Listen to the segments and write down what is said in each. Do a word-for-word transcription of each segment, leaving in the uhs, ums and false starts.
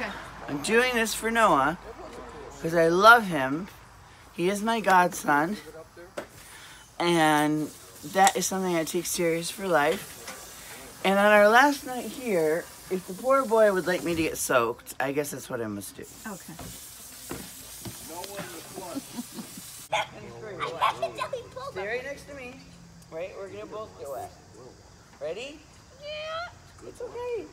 Okay. I'm doing this for Noah because I love him. He is my godson. And that is something I take serious for life. And on our last night here, if the poor boy would like me to get soaked, I guess that's what I must do. Okay. Stay right next to me. Right? We're gonna both get wet. Ready? Yeah. It's okay.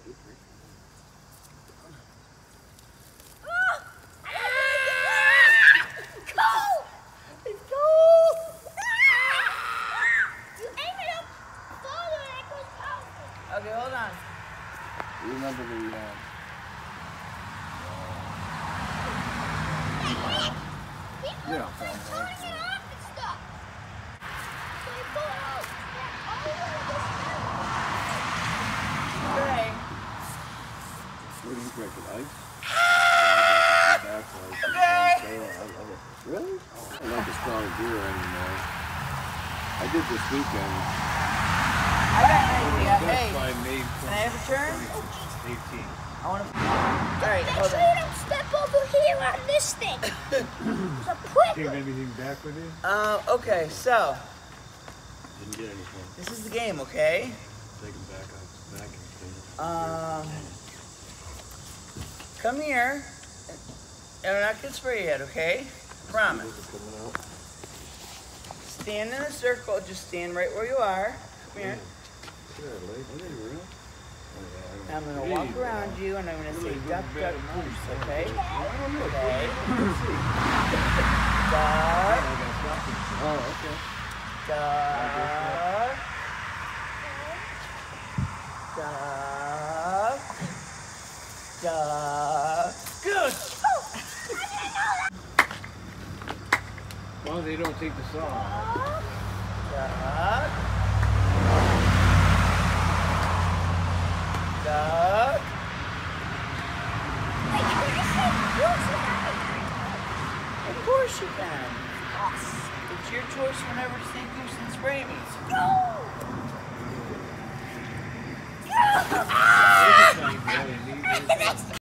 Okay, hold on. You remember the, uh... Yeah, Okay. What do you drink, an ice? Okay. Really? I don't like a strong beer anymore. I did this weekend. I got an idea. Hey, By May can I have a turn? eighteen. I want to. All right, Make hold sure on. you don't step over here on this thing. So quick. Take anything back with you? Uh, okay, so Didn't get anything. this is the game, okay? Take them back out back and Um, come here. And we're not gonna spray yet, okay? Promise. Stand in a circle. Just stand right where you are. Come here. I'm gonna walk around you, and I'm gonna say duck, duck, goose, okay? Okay. Duck. Oh, okay. Duck. Duck. Duck. Goose. As long as they don't take the saw. Duck. Duck. Of course you can. It's your choice whenever to say goose and spray me. No! No!